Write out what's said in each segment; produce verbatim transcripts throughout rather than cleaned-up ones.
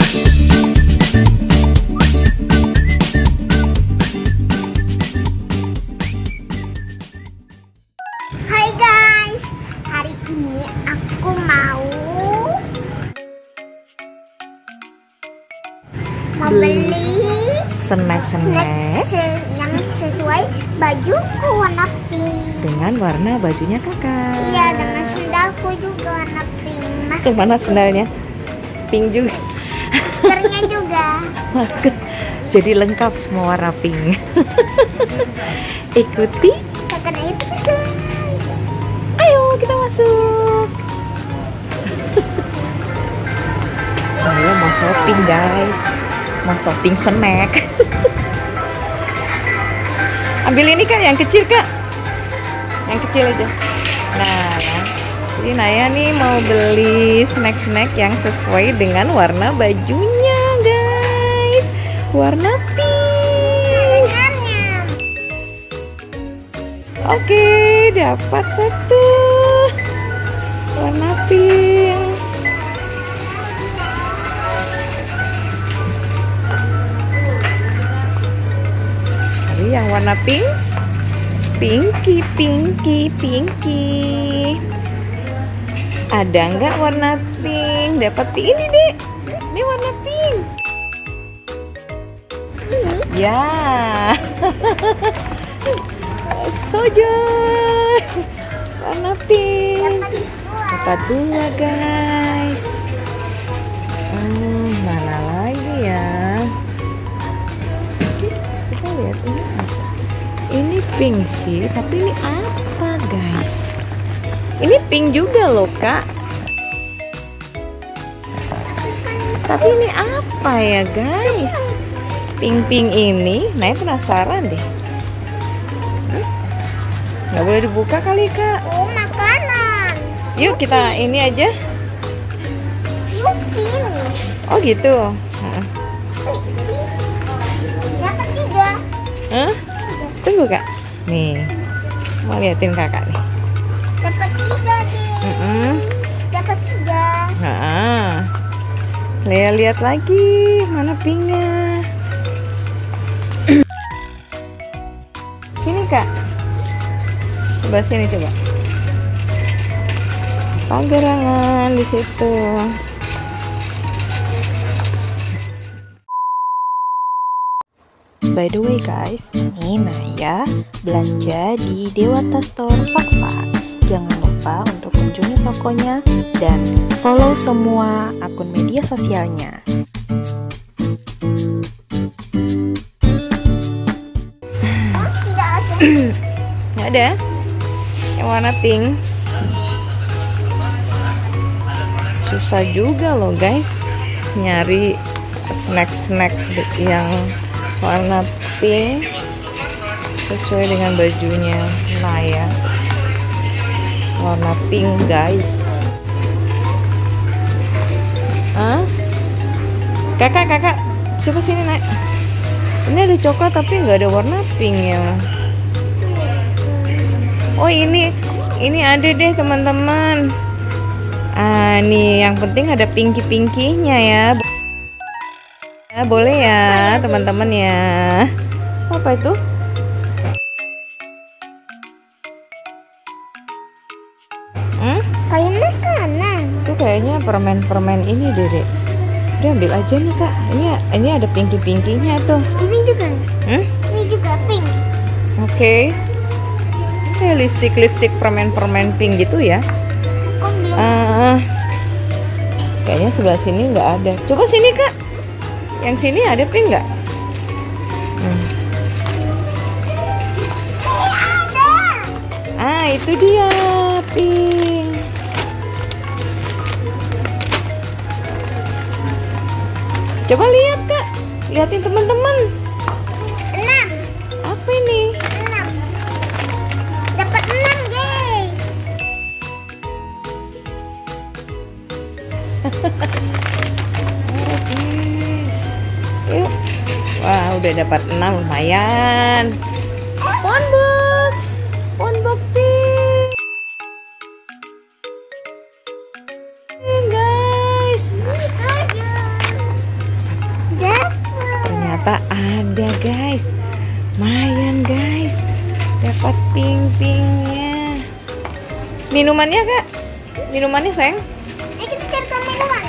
Hai guys, hari ini aku mau mau beli snack-snack se- yang sesuai bajuku warna pink. dengan warna bajunya kakak. Iya, dengan sendalku juga warna pink. Mas, Mana sendalnya? Pink juga. maskernya juga. Jadi lengkap semua warna pink. Ikuti. Karena itu guys. Ayo kita masuk. Saya mau shopping guys. Mau shopping snack. Ambil ini kak, yang kecil kak. Yang kecil aja. Nah, jadi Naya nih mau beli snack-snack yang sesuai dengan warna bajunya guys. Warna pink. Oke, dapat satu warna pink. Ini yang warna pink. Pinky, pinky, pinky. Ada nggak warna pink? Dapat ini deh. Ini warna pink. Ya. Sojoy warna pink. Dapat dua guys. Hmm, mana lagi ya? Kita lihat ini apa? Ini pink sih, tapi ini apa guys? Ini pink juga loh kak. Tapi ini apa ya guys? Pink-pink ini, Naya penasaran deh. Nggak boleh dibuka kali kak. Oh, makanan. Yuk kita ini aja. Yuki nih. Oh gitu. Hah? Dapat tiga. Hah? Tunggu kak. Nih, mau liatin kakak nih. Dapat tiga deh. Mm-mm. Dapat tiga. Nah, Lea lihat lagi mana pinknya. Sini kak. Coba sini coba. Panggerangan di situ. By the way guys, ini Naya belanja di Dewata Store Fakfak. Jangan lupa untuk kunjungi tokonya dan follow semua akun media sosialnya. Oh, tidak ada. Nggak ada yang warna pink. Susah juga loh guys nyari snack-snack yang warna pink sesuai dengan bajunya Naya. Warna pink guys. Hah? Kakak, kakak, coba sini naik. Ini ada coklat tapi nggak ada warna pinknya. Oh ini, ini ada deh teman-teman. Ah nih, yang penting ada pinky-pinkynya ya. Ya, boleh ya teman-teman ya. Apa itu? Hmm? Kayak makanan. Itu kayaknya permen-permen ini deh. Udah ambil aja nih kak. Ini ini ada pinky-pinkynya tuh. Ini juga. Hmm? Ini juga pink. Oke. Okay. Kayak lipstick-lipstick permen-permen pink gitu ya. Kok belum? Uh, kayaknya sebelah sini nggak ada. Coba sini kak. Yang sini ada pink nggak? Hmm. Eh, ada. Ah itu dia pink. Coba lihat kak. Lihatin teman-teman. Enam. Apa ini? Enam. Dapat enam guys. Yuk. Wah udah dapat enam, lumayan. Spongebob, Spongebob pink. Hey guys, ternyata ada guys. Lumayan guys, dapat pink-pinknya. Minumannya kak? Minumannya sayang? Ini kita cari minuman.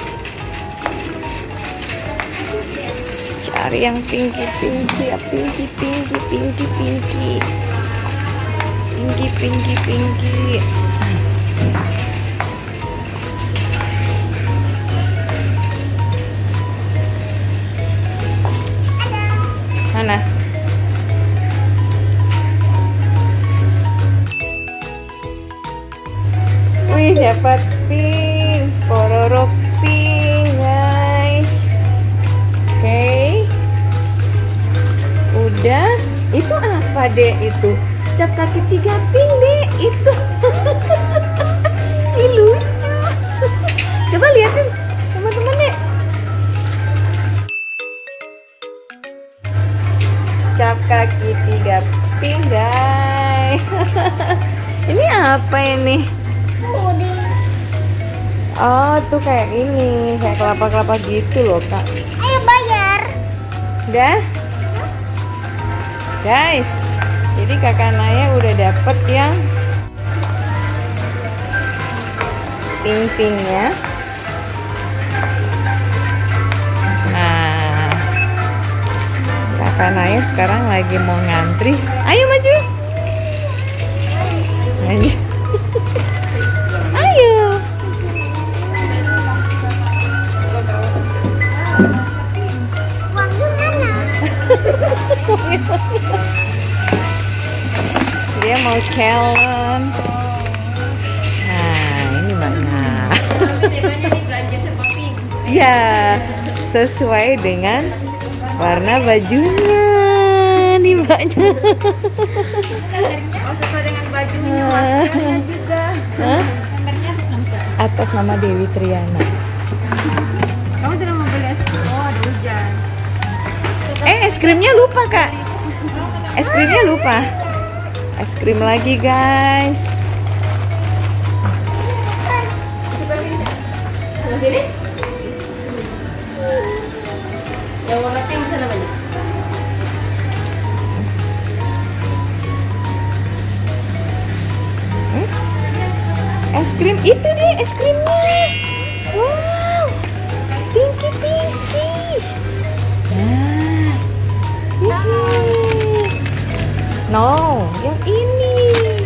Cari yang pinky pinky, ya pinky pinky pinky pinky, pinky pinky pinky. Mana? Wih, dapat pink, pororo pink guys. Oke, okay. Udah. Itu apa deh itu? Cap kaki tiga pink deh itu. Ih, lucu. Coba liatin teman-teman deh. Cap kaki tiga pink guys. Ini apa ini? Puding. Oh, tuh kayak ini, kayak kelapa-kelapa gitu loh kak. Ayo bayar. Udah guys, jadi kakak Naya udah dapet yang pink-pinknya. Nah, kakak Naya sekarang lagi mau ngantri. Ayo maju. Ayo. Ayo. Uangnya mana? Dia mau challenge. Nah, ini mana? Ya, sesuai dengan warna bajunya. Nih mbaknya. Oh, sesuai dengan bajunya, maskernya juga. Hah? Gambarnya atas nama. Atas nama Dewi Triana. Kamu tidak mau beli es krim? Oh, ada hujan. Eh, es krimnya lupa kak. Es krimnya lupa. Es krim lagi guys. Sebelah sini? Yang warna pink sana banyak. Hmm? Es krim itu deh, es krimnya. Wow, pinky pinky. Nah, ini. No, yang ini.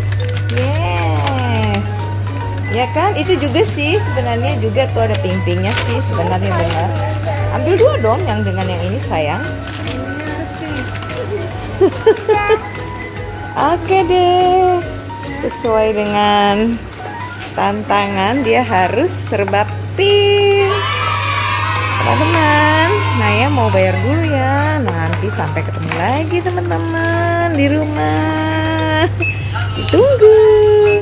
Yes. Ya kan, itu juga sih sebenarnya juga tuh ada pink-pinknya sih sebenarnya benar. Ambil dua dong yang dengan yang ini sayang. Oke deh, sesuai dengan tantangan dia harus serba pink. Teman-teman, Naya mau bayar dulu ya. Nanti sampai ketemu lagi teman-teman di rumah. Ditunggu.